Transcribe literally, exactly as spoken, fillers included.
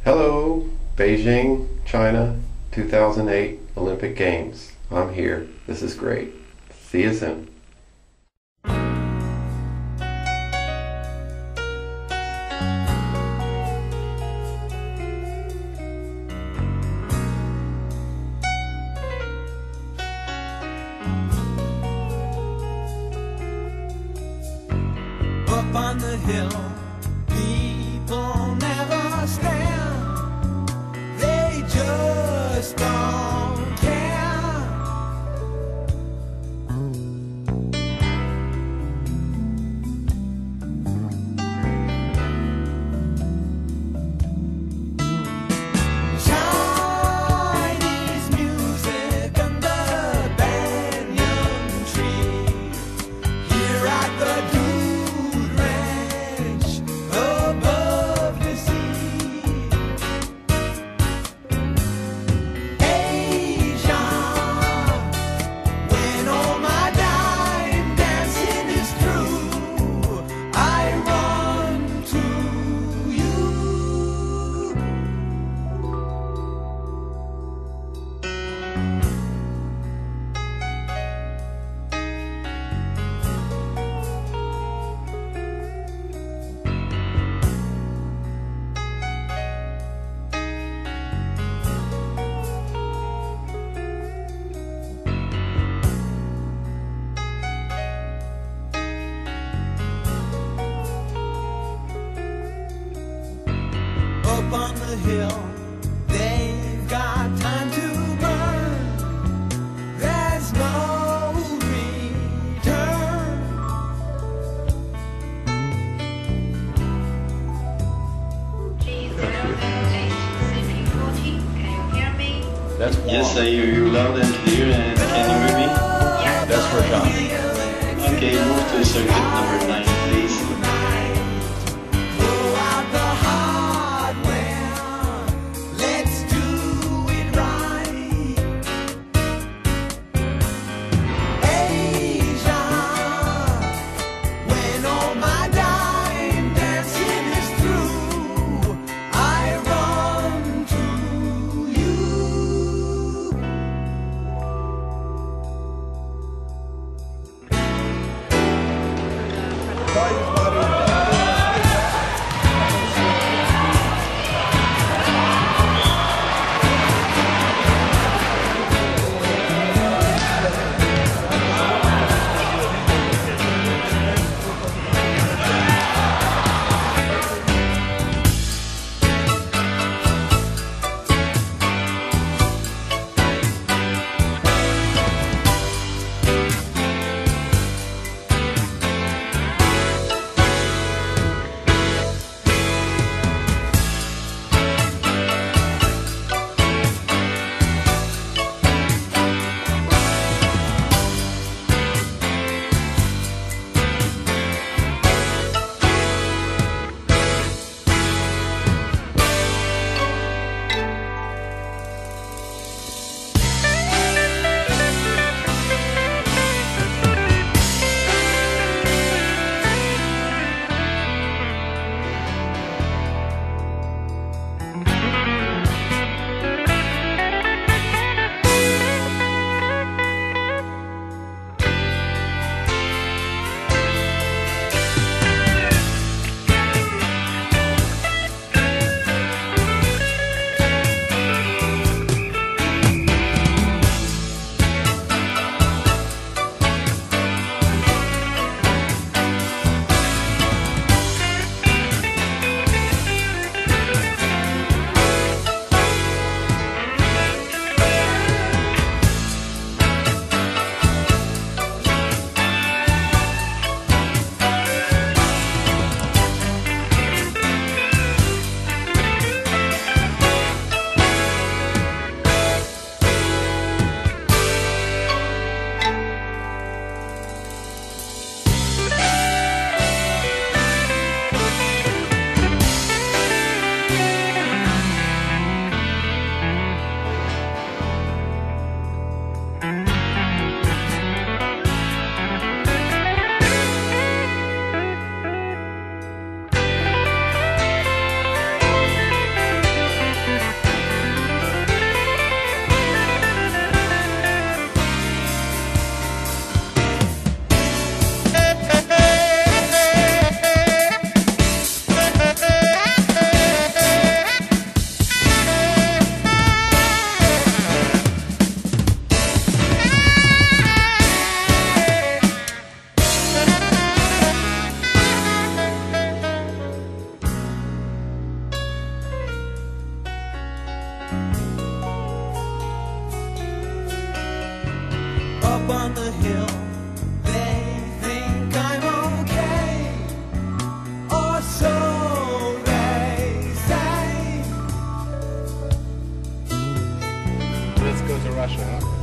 Hello, Beijing, China, two thousand eight Olympic Games. I'm here. This is great. See you soon. Up on the hill, people never stand, they just don't care. Chinese music under banyan tree, here at the Up on the hill, they've got time to burn. There's no return. G zero zero eight, C P fourteen, can you hear me? That's warm. Yes, I hear you loud and clear. And can you hear me? Yes. That's for John. Okay, move to circuit number nine, please. Bye, everybody. Russia, huh?